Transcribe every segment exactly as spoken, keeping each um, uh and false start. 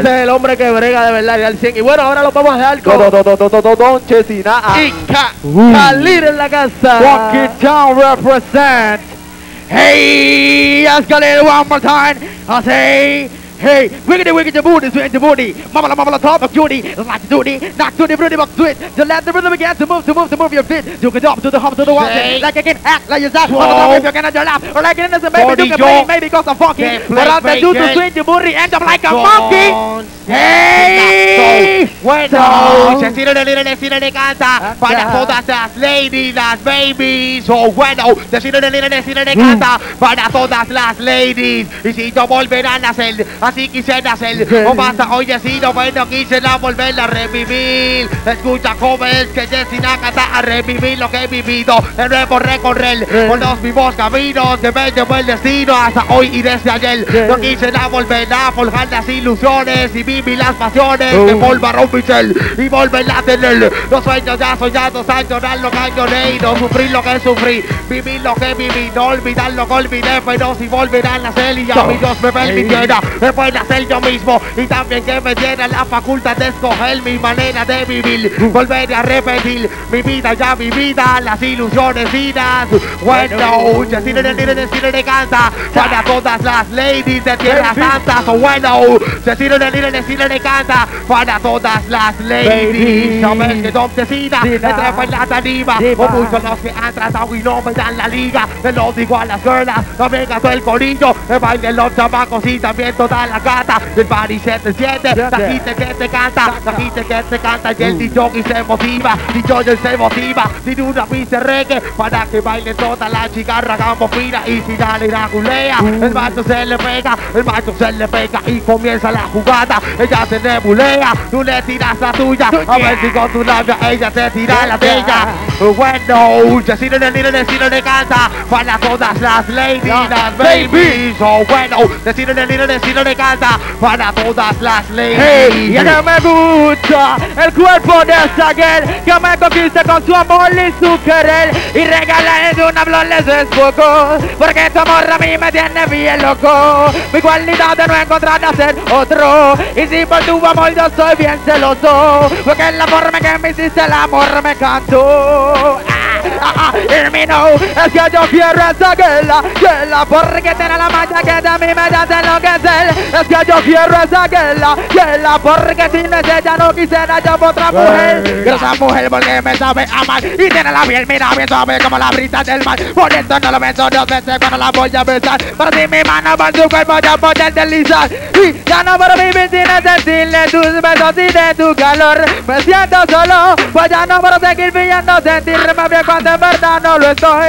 es el hombre que brega de verdad y al cien. Y bueno, ahora lo vamos a dejar con Don Chesina. y Khalid en la casa. Funky Town represent. Hey, yes, Khalid, one more time. I say, hey, wiggity wiggity booty, swing the booty. Mama la mama la top of Judy. Like the duty, knock to the booty box to it. To let the rhythm begin to move, to move, to move your feet. You can jump to the hop, to the walk. Like I can act like yourself. On the top if you can at your lap. Or like an innocent baby, you can play, maybe cause I'm funky. But I'm the dude to swing the booty, end up like a monkey. Hey, Bueno, se tira de le tira de canta para todas las ladies, las babies. Oh, bueno, se tira de le tira de canta para todas las ladies. Y si no volverán a nacer, así quise nacer. O basta, oye, si no, bueno, quise la volver a revivir. Escucha cómo es que Jessina canta a revivir lo que he vivido. De nuevo recorrer por los mismos caminos que me llevó el destino hasta hoy y desde ayer. No quise la volver a forjar las ilusiones y vivir las pasiones de polvo a Rompichel y volver a tener los sueños ya soñados, a llorar lo que lloré y no sufrir lo que sufrí, vivir lo que viví, no olvidar lo que olvidé, pero si volverán a nacer y a mi Dios me permitiera, me pueda hacer yo mismo y también que me diera la facultad de escoger mi manera de vivir, volver a repetir mi vida ya vivida, las ilusiones vidas. Bueno, ya tiene de cine de canta para todas las ladies de Tierra Santa. So bueno, ya tiene de cine de canta para todas las ladies. Sabes que Don Chesina entra en la tarima, o muchos los que han tratado y no me dan la liga. Me lo digo a las girlas, no venga todo el corillo, me bailen los chamacos y también toda la gata. El party se te siente, la gente que te canta, la gente que te canta y el D J se motiva, D J se motiva, tiene una pista de reggae para que bailen todas las chicas, hagamos fila y si dale la culea, el macho se le pega, el macho se le pega y comienza la jugada, ella se nebulea, tú le tiras la tuya, a ver si con tu labia ella te tira la de ella. Bueno, Chesina de Nina de Cine de canta para todas las ladies, las babies. Oh, bueno, Chesina de Nina de Cine de canta para todas las ladies. Hey, ya no me gusta el cuerpo de esa girl que me conquista con su amor y su querer y regalarle de una flor les es poco, porque tu amor a mí me tiene bien loco. Mi cualidad de no encontrar de hacer otro, y si por tu amor yo soy bien celoso, porque en la forma que me hiciste el amor me cantó. Ah, ah, ah, hear me now, es que yo quiero esa guerra, guerra, porque tiene la magia que de mí me hace enloquecer. Es que yo quiero esa guerra, guerra, porque sin ella no quisiera yo por otra mujer. Quiero esa mujer porque me sabe amar y tiene la piel, mira bien suave como la brisa del mar. Por eso no lo pienso dos veces cuando la voy a besar, para ti mi mano por tu cuerpo ya poder deslizar. Y ya no puedo vivir sin sentirle tus besos y de tu calor. Me siento solo, pues ya no puedo seguir viviendo, sentirme bien cuando en verdad no lo estoy.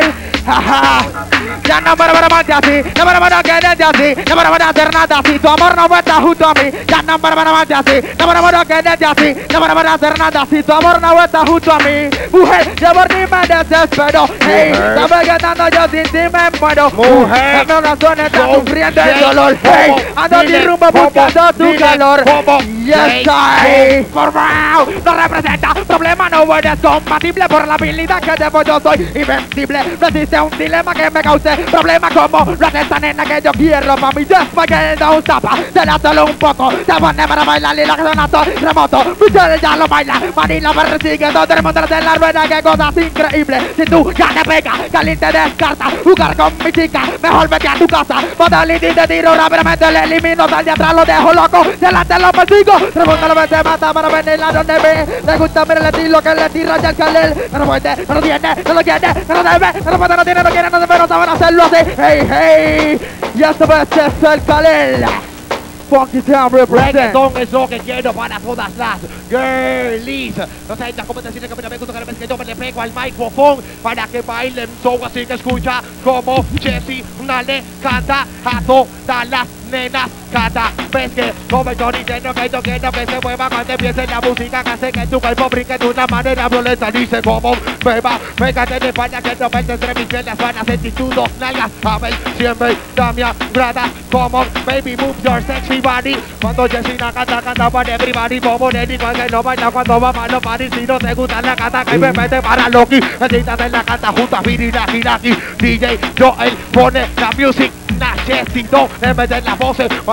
Ya no puedo amarte así, no puedo quererte así, no puedo hacer nada así, tu amor no está junto a mí. Ya no puedo amarte así, no puedo quererte así, no puedo hacer nada así, tu amor no está junto a mí. Mujer, yo por ti me desespero, hey, sabes que tanto yo sin ti me muero. Mujer, mi corazón está sufriendo el dolor, hey, ando sin rumbo buscando tu calor. Yes, I, no representa problema, no eres compatible por la habilidad que llevo, yo soy invencible. No existe un dilema que me cause problema como lo de esta nena que yo quiero, mami. Después que no tapa, se la solo un poco, se pone para bailar y la sonato remoto. Michelle ya lo baila, Manila me resigue, todo el mundo de la rueda, que cosas increíbles. Si tú ya te pega, caliente descarta, jugar con mi chica, mejor vete a tu casa. Modality te tiro rápidamente, le elimino, sal de atrás, lo dejo loco, delante lo persigo. Pregúntalo, me se mata para venir a donde ve. Le gusta ver el estilo que le tira ya el calel. No lo puede, no lo tiene, no lo quiere, no lo debe, no lo puede, no tiene, no quiere, no debe, no saben hacerlo así. Hey, hey, ya se ve es el calel. Funky Town represent. Reggaeton es lo que quiero para todas las girlies. No sé cómo decirle que me gusta cada vez que yo me le pego al micrófono para que bailen. So así que escucha como Chesina le canta a todas las nenas. Cada vez que como yo diciendo que yo quiero que se mueva cuando empiece la música que hace que tu cuerpo brinque de una manera violenta. Dice como beba, pégate de España que no ves entre mis piernas, van a sentir tus dos nalgas. A ver, siempre da mi agrada como baby move your sexy body. Cuando Chesina canta, canta para everybody. Como Nenny que no baila cuando va a los paris. Si no te gusta la canta que me mete para Loki. Necesitas en la canta junto a Viri, Naki, Naki. D J Joel pone la music. Chesina, le meten las voces.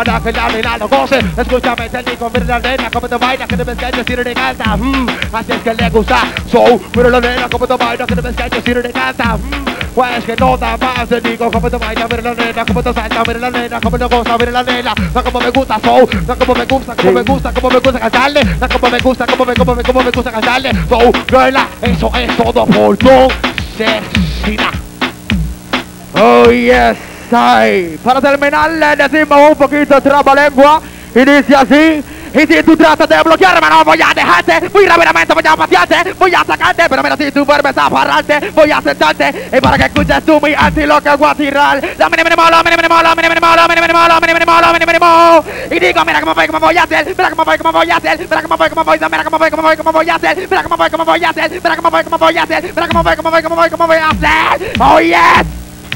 para que la nena lo goce. Escúchame, técnico, mira la nena como te baila, que te ves que yo si no le canta. Mm, así es que le gusta. So, mira la nena como te baila, que te ves que yo si no le canta. Mm, pues que no da más, te digo como te baila, mira la nena, como te salta, mira la nena, como te goza, mira la nena. No como me gusta, so, no como me gusta, como me gusta, como me gusta cantarle. No como me gusta, como me, como me, como me gusta cantarle. So, girl, eso es todo por Don Chesina. Oh yes, ay. Para terminar le decimos un poquito de trabalengua y dice así. Y si tú tratas de bloquearme no voy a dejarte, muy rápidamente voy a patearte, voy a sacarte, pero mira si tú vuelves a pararte, voy a sentarte y para que escuches tú mi anti lo que voy a tirar. La mini mini molo, mini mini molo, mini mini molo, mini mini molo, mini mini molo, mini mini molo. Y digo mira cómo voy, cómo voy a hacer, mira cómo voy, cómo voy a hacer, mira cómo voy, cómo voy, mira cómo voy, cómo voy, cómo voy a hacer, mira cómo voy, cómo voy a hacer, mira cómo voy, cómo voy a hacer, mira cómo voy, cómo voy, cómo voy, cómo voy a hacer. Oh yes.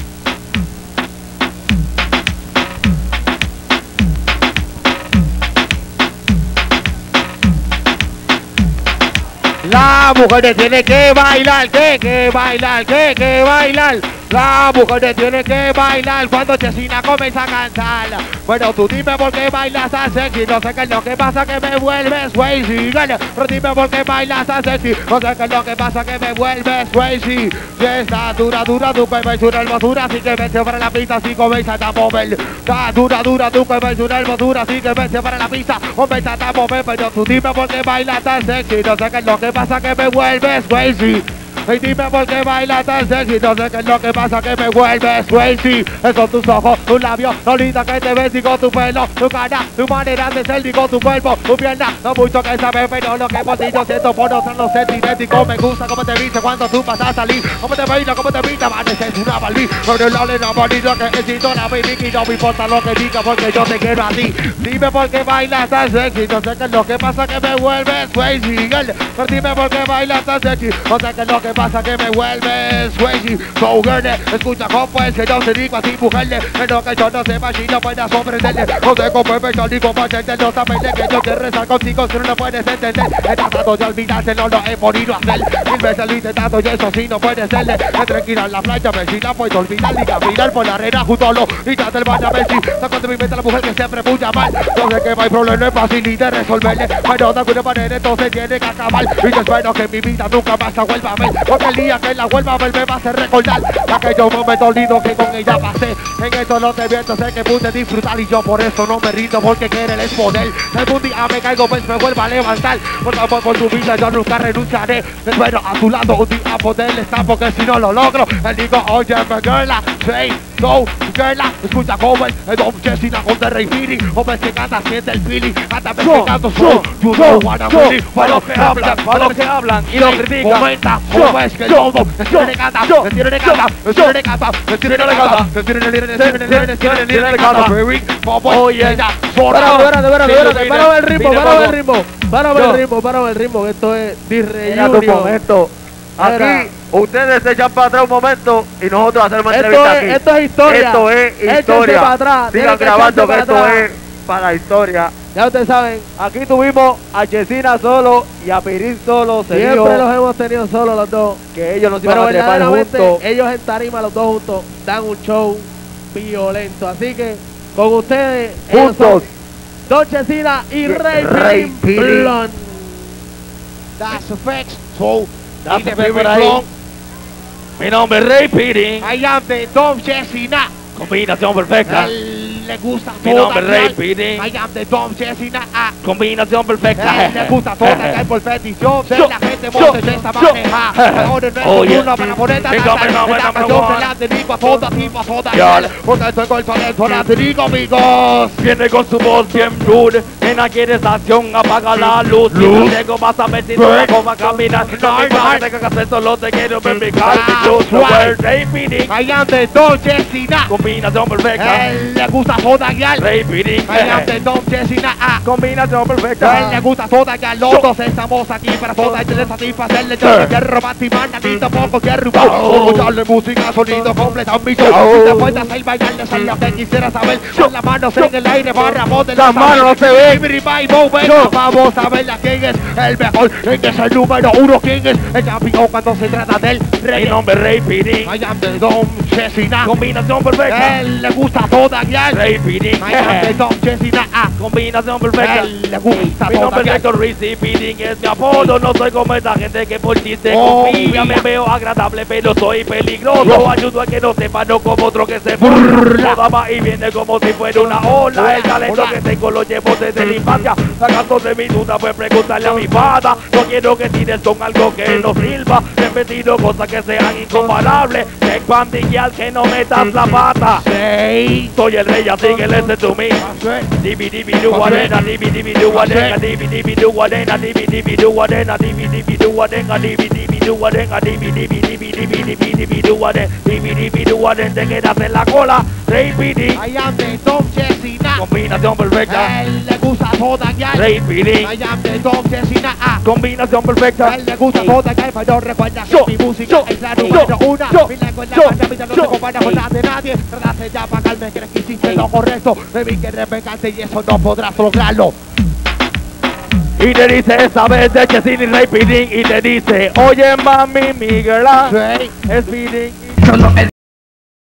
La mujer tiene que bailar, que que bailar, que que bailar. La mujer tiene que bailar cuando Chesina comienza a cantar. Bueno, tú dime por qué bailas tan sexy. No sé qué es lo que pasa que me vuelves crazy. Pero dime por qué bailas tan sexy. No sé qué es lo que pasa que me vuelves crazy. Y está dura, dura, tu cuerpo es una hermosura. Así que vete para la pista, así comienza a mover. Está dura, dura, tu cuerpo es una hermosura. Así que vete para la pista, comienza a mover. Pero tú dime por qué bailas tan sexy. No sé qué es lo que pasa que me vuelves crazy. Y dime por qué baila tan sexy. No sé qué es lo que pasa que me vuelves crazy. Son tus ojos, tus labios, lo linda que te ves. Digo tu pelo, tu cara, tu manera de ser. Digo tu cuerpo, tu pierna. No mucho que saber, pero lo que por ti yo siento por otros los sentimientos. Me gusta cómo te viste cuando tú vas a salir. Cómo te baila, cómo te pinta, pareces una Barbie. Pero el lado no bonito que necesito la baby. Y no me importa lo que diga porque yo te quiero a ti. Dime por qué bailas tan sexy. No sé qué es lo que pasa que me vuelves crazy. Pero dime por qué bailas tan sexy. No sé qué es lo que pasa que me vuelves crazy. So girl, escucha cómo es que yo te digo así, mujer. Pero que yo no sepa si no puedas sorprenderle. No sé cómo es yo digo para hacerte no saberle que yo quiero rezar contigo si no lo puedes entender. He tratado de olvidarte, no lo he podido hacer. Mil veces lo he intentado y eso sí no puede serle. Me tranquila en la playa, ver si la puedo olvidar. Ni caminar por la arena junto a los y del baño a ver si saco de mi mente a la mujer que siempre puya mal. No sé que no hay problema, es fácil ni de resolverle. Pero de alguna manera entonces tiene que acabar. Y yo espero que mi vida nunca más se vuelva a ver. Porque el día que la vuelva a ver me va a hacer recordar aquellos momentos lindos que con ella pasé. En esto no te miento, sé que pude disfrutar y yo por eso no me rindo porque querer es poder. Si algún día me caigo pues me vuelva a levantar. Por favor por tu vida yo nunca renunciaré. Espero a tu lado un día poder estar porque si no lo logro. Le digo oye me girla, say go girla. Escucha cómo es el Don Chesina con The Rey Feeling. Hombre que canta siente el feeling. Canta me que canto so, you know what I'm feeling. Para los que hablan, para los que hablan y lo critican. Comenta cómo es que yo me tiro de canta, me tiro de canta, me tiro de canta, me tiro de canta, me tiro de canta, oye, para el ritmo, para el ritmo, para el ritmo, para el ritmo, esto es momento. Aquí ustedes se echan para atrás un momento y nosotros hacemos entrevista aquí. Esto es historia. Esto es historia. Para atrás. Sigan grabando que esto es para la historia. Ya ustedes saben, aquí tuvimos a Chesina solo y a Pirín solo. Siempre los hemos tenido solos los dos. Que ellos nos iban a trepar juntos. Ellos en tarima, los dos juntos, dan un show violento. Así que con ustedes, juntos, Don Chesina y Rey, Rey Pirín. That's a fact. So, that's a fact. Mi nombre es Rey Pirín. I am the Don Chesina. Combinación perfecta. El, le gusta Mi nombre es Rey Pirín. I am the Don Chesina. Ah. Combinación perfecta. El, le gusta toda que hay por petición. De la gente monte de esta maneja. Ahora no es uno para poner a esta canción. Se la dedico a toda tipo, a toda gente. Porque estoy con el talento, la dedico, amigos. Viene con su voz bien rude. Nena quiere estación, apaga la luz. Si no llego vas a ver si no la cómo caminar. No me pasa que hacer solo te quiero ver mi cara. Rey Pirín. I am the Don Chesina. Combinación perfecta. Él le gusta toda guiar. Rey Pirín. I am the Don Chesina. Ah. Combinación perfecta. Él le gusta toda guiar. Los dos estamos aquí para toda y de satisfacerle. Yo no quiero robar ni manda ni tampoco quiero robar. Escucharle música, sonido completo mi show. Si te puedes hacer bailarle, es lo que quisiera saber. Con las manos en el aire para poder. Las manos no se ven. Baby Revival, venga, vamos a ver quién es el mejor, quién es el número uno, quién es el campeón cuando se trata del Mi reggae. nombre es Ray P. I am the Don Chesina. Combinación perfecta. Él le gusta toda ya. Ray P. I am the Don Chesina. Ah, Combinación perfecta. él le gusta Mi toda nombre es ya. Héctor Rizzi, P. es mi apodo. No soy como esta gente que por chiste Oh, confía. Me mira. veo agradable, pero soy peligroso. Oh. Ayudo a que no sepa, no como otro que se Burla. Toda va y viene como si fuera una ola. El talento Hola. que tengo lo llevo desde la infancia. Acaso de mi duda fue preguntarle a mi padre. No quiero que tires con algo que no sirva. He repetido cosas que sean incomparables. Te pandillas que no metas la pata. Say. Soy el rey, así que listen to me. Divi divi do arena, divi divi do arena, divi divi do arena, divi divi do arena, divi divi do arena, divi divi do arena, divi divi divi divi divi divi do arena, divi divi do arena, te quedas en la cola. Ray P D, I am the Don Chesina. combinación perfecta. Él le gusta toda ya. Ray P D, I am the Don Chesina. Ah, combinación perfecta. a él le gusta toda ya, pero recuerda que Yo, mi música yo, es la yo, número una. yo, Mi lengua es la yo, más rápida, no yo, se compara con la de nadie. Trataste ya para calme, crees que hiciste lo correcto. Me vi que eres pegante y eso no podrás lograrlo. Y te dice esa vez de Chesini Ray P D y te dice, oye mami, mi girl, Say. es P D. Solo el